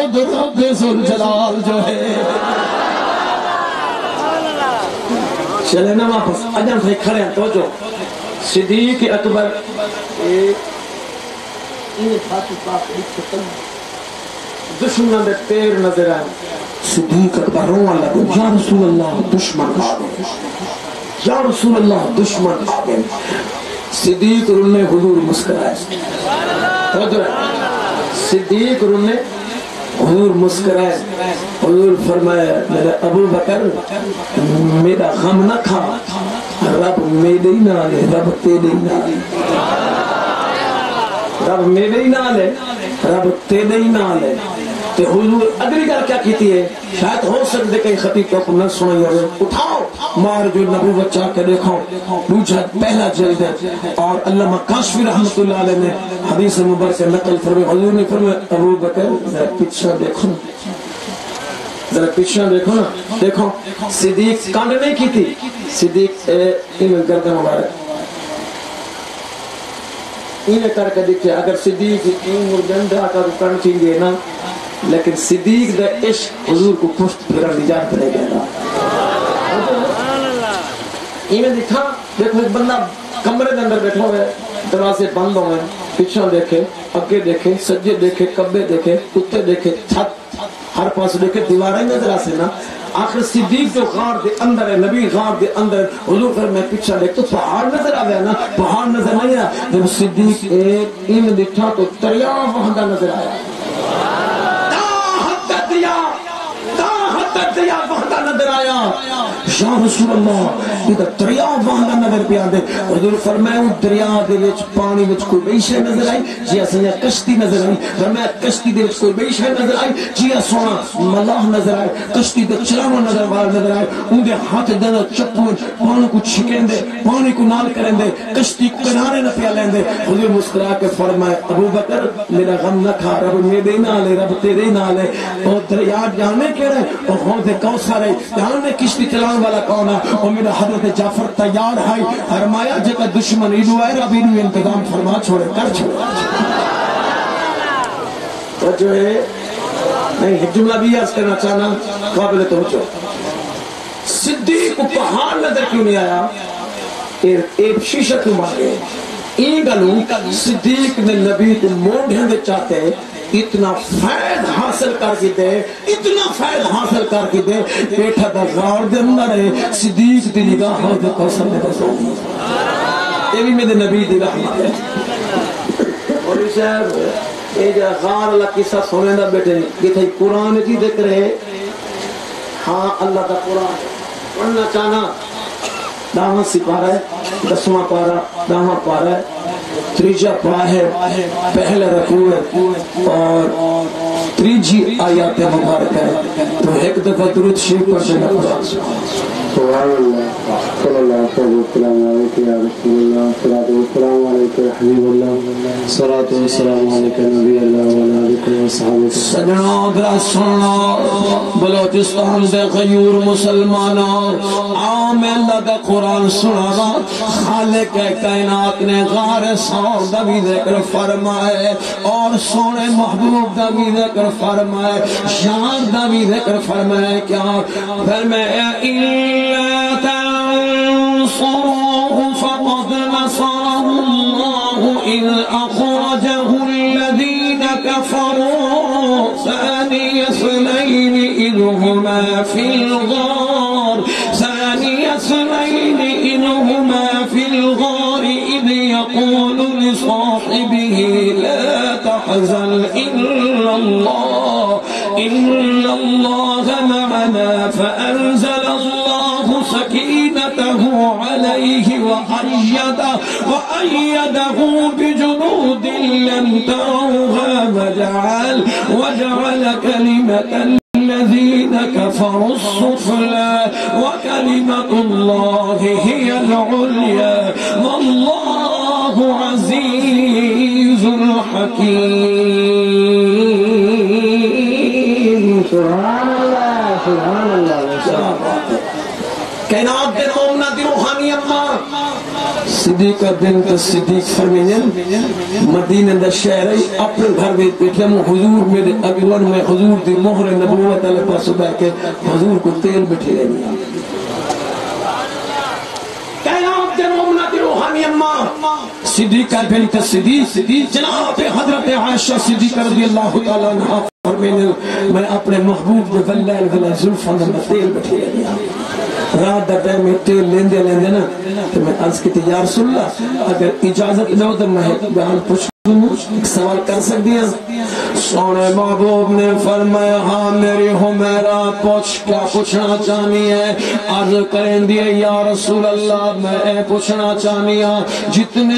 خود رب ذوالجلال جو ہے. چلے نا واپس اجم سے کھڑے ہیں. توجہ صدیق اکبر دشمنوں دے پیر نظر آئے. صدیق اکبر رونے لگے یا رسول اللہ دشمن آ گئے, یا رسول اللہ دشمن آ گئے. صدیق رونے حضور مسکرائے. صدیق رونے حضور مسکرائے. حضور فرمایا میرے ابو بکر میرا غم نہ کھا, رب میرے ہی نہ لے, رب تیرے ہی نہ لے, رب میرے ہی نہ لے, رب تیرے ہی نہ لے. تے حضور اگلی گل کیا کیتی ہے, شاید ہو سکتے کئی خطیب کو نہ سنائی ہوئے. اٹھاؤ مار جو نبوت چاہ کے دیکھو دوسرا پہلا جلد ہے. اور علامہ کاشفی رحمۃ اللہ علیہ نے حدیث مبارک سے نقل فرمایا, حضور نے فرمایا ابو بکر ذرا پیچھے دیکھو, ذرا پیچھے دیکھو نا. دیکھو صدیق کانڈ نہیں کی تھی. صدیق گردن مبارک انہیں کر کے دیکھے. اگر صدیق مردندہ کا کرن چاہیے نا, لیکن صدیق دا عشق حضور کو پشت پھرا نجات دے گا. انہیں دیکھا دیکھو ایک بندہ کمرے کے اندر بیٹھا ہوئے, دروازے بند ہوئے, پیچھے دیکھے, اگے دیکھے, سجے دیکھے, کبے دیکھے, کتے دیکھے, چھت ہر پاس دیکھے, دیواریں نظر آسے نا. آخر صدیق جو غار دے اندر ہے, نبی غار دے اندر, حضور پر میں پیچھے دیکھ تو پہاڑ نظر آ گیا نا, پہاڑ نظر نہیں آیا. جب صدیق ایک ان دیکھا تو دریا وہاں نظر آیا. دریا وہاں نظر آیا. یا رسول اللہ یہ دریا وہاں نظر پہ آدھے. حضور فرمایا دریا دے وچ پانی وچ کوئی بئی شے نظر آئی جی اساں کشتی نظر آئی. فرمایا کشتی دے وچ کوئی بئی شے نظر آئی جی سونا ملاح نظر آئے. کشتی دے چلاواں نظر آئے. ان دے ہاتھ دے چپو پانی کو چھکیندے, پانی کو نال کرندے, کشتی کو کنارے نہ پیا لیندے. حضور مسکرا کے فرمایا ابو بکر میرا غم نہ کھا, رب میرے نال ہے, رب تیرے نال ہے. اور دریا جانے کیڑا ہے, اور حوض کوثر ہے. جانے کشتی چلانے والا کون ہے, اور میرا حضرت جعفر تیار ہے. فرمایا جگہ دشمن ایڈو ہے, رب ایڈو انتظام فرما چھوڑے کر چھوڑے. تو جو ہے نہیں جملہ بھی عرض کرنا چاہنا قابل توجہ. صدیق کو پہاڑ نظر کیوں نہیں آیا, ایک شیشہ کیوں مارے. این گلوں صدیق نے نبی کو موڑھیں دے چاہتے اتنا فائد حاصل کر کے دے, اتنا فائد حاصل کر کے دے. بیٹھا دا غار دے اندر ہے, صدیق دی نگاہ ہو دے کوثر میں دے سو. یہ بھی میرے نبی دی رحمت ہے. اور صاحب یہ جو غار اللہ قصہ سونے دا بیٹے یہ تھا قرآن کی ذکر ہے. ہاں اللہ کا قرآن پڑھنا چاہنا. 10واں سپارہ ہے, 10واں پارہ, 10واں پارہ ہے, 3 پارہ ہے, پہلا رکوع ہے اور 3 آیات مبارک ہے. تو ایک دفعہ درود شریف پڑھ دینا قرآن. سبحان اللہ صلی اللہ علیہ وسلم یا رسول اللہ, صلاۃ والسلام علیکہ یا حبیب اللہ, صلاۃ والسلام علیکہ نبی اللہ وعلیہ آلہ وصحبہ. سجنوں ذرا سنو, بلوچستان دے غیور مسلمانوں, عام اللہ کا قرآن سنا. خالق کائنات نے غار ثور دا بھی ذکر فرمائے, اور سونے محبوب دا بھی ذکر فرمائے, شان دا بھی ذکر فرمائے. کیا فرمایا إلا تنصروه فقد نصره الله إذ أخرجه الذين كفروا ثاني اثنين إذ هما في الغار, ثاني اثنين إذ هما في الغار إذ يقول لصاحبه لا تحزن إن الله معنا فأنزل الله سكينته عليه وأيده بجنود لم تروها وجعل كلمة الذين كفروا السفلى وكلمة الله هي العليا والله عزيز حكيم. سبحان اللہ, سبحان اللہ. کائنات دے مومنہ دی روحانی اماں صدیقہ بنت صدیق فرمین مدینہ دا شہر اپنے گھر میں بیٹھے حضور میرے اگلون میں حضور دی مہر نبوت علیہ پاس بیٹھ کے حضور کو تیل بٹھے لینی قیامت مومنہ دی روحانی اماں صدیقہ بنت صدیق جناب حضرت عائشہ صدیقہ رضی اللہ تعالیٰ عنہ فرمین میں اپنے محبوب جو غلیل غلیل زلفوں میں تیل بٹھے لینی رات دا ٹائم میں تیل لیندے نا تو میں عرض کی تھی یا رسول اللہ اگر اجازت نہ ہو تو میں بیان پوچھوں ایک سوال کر سکتی ہیں سونے محبوب نے فرمایا ہاں میری حمیرہ پوچھ کیا پوچھنا چاہنی ہے عرض کریں دیے یا رسول اللہ میں پوچھنا چاہنی ہے جتنے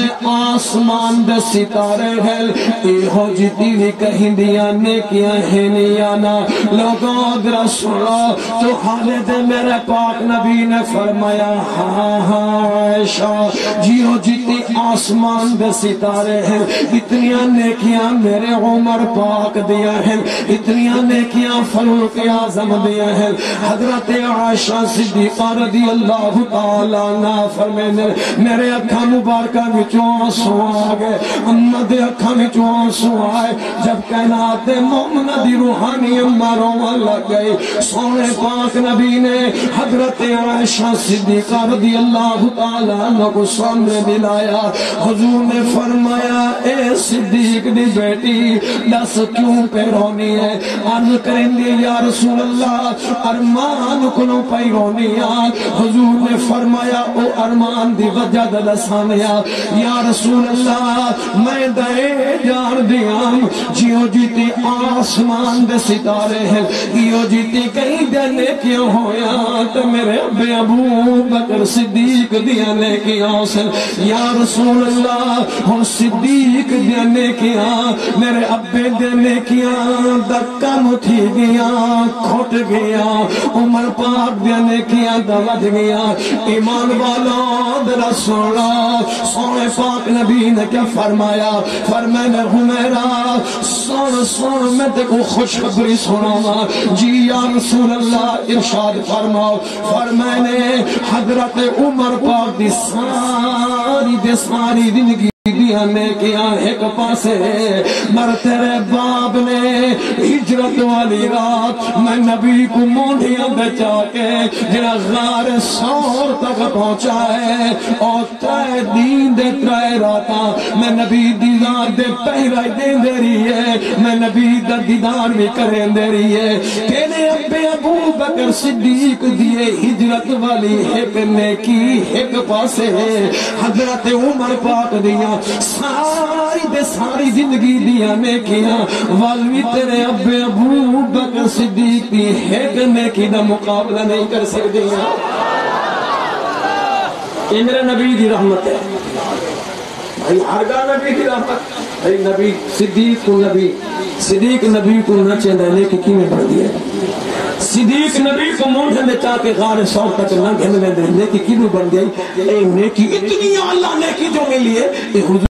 آسمان دے ستارے ہیں ایہو جتی بھی کہیں دیا نیکیاں ہیں نیانا لوگوں اگر سنو تو حالت میرے پاک نبی نے فرمایا ہاں عائشہ جیو جتی آسمان دے ستارے ہیں اتنیاں نیکیاں میرے عمر پاک دیا ہے اتنیاں نیکیاں فاروق اعظم دیا ہے حضرت عائشہ صدیقہ رضی اللہ تعالیٰ عنہ فرمانے میرے اکھاں مبارکہ میں آنسو آ گئے اماں دے اکھاں میں آنسو آئے جب کائنات مومنہ دی روحانی اماں روان لگ گئی سونے پاک نبی نے حضرت عائشہ صدیقہ رضی اللہ تعالیٰ عنہ کو سامنے دلایا حضور نے فرمایا اے صدیق دی بیٹی دس کیوں پہ رونی ہے عرض کریں گے یا رسول اللہ ارمان کنو پہ رونی ہے حضور نے فرمایا او ارمان دی وجہ دلسانیا یا رسول اللہ میں دے جان دیاں جیو جیتی آسمان دے ستارے ہیں جیو جیتی کہیں دینے کیوں ہویا تو میرے ابے ابو بکر صدیق دینے کیوں سے یا رسول اللہ ہم صدیق دینے کیا میرے ابے دینے کیا دکا مٹھی گیا کھوٹ گیا عمر پاک دینے کیا دلت گیا ایمان والوں درہ سوڑا سونے پاک نبی نے کیا فرمایا فرمانے حمیرہ سون میں تے کو خوشخبری سنانا جی یا رسول اللہ ارشاد فرماؤ فرمانے حضرت عمر پاک دی ساری زندگی دیانے کیا ایک پاسے مر تیرے باپ نے ہجرت والی رات میں نبی کو مونڈیاں بچا کے جنہ غار سور تک پہنچا ہے اور ترائے دین دے ترائے راتا میں نبی دیدار دے پہرائی دے دے رہی ہے میں نبی دا دیدار بھی کریں دے رہی ہے تیرے ابے ابو بکر صدیق دیے ہجرت والی ایک نیکی ایک پاسے حضرت عمر پاک دیا ساری دے ساری زندگی دیا نیکیاں والوی تیرے ابے ابو بکر صدیق دی ایک نیکی دا مقابلہ نہیں کر سکتے ہیں یہ میرے نبی دی رحمت ہے بھائی ہرگاہ نبی دی رحمت بھائی نبی صدیق نبی کو نہ چاہتا ہے نیکی کی میں بڑھ دیا صدیق نبی کو مونڈے میں چاہ کے غار سور تک نہ گھن میں دے نیکی کی میں بڑھ دیا نیکی اتنی اللہ نیکی جو ملی ہے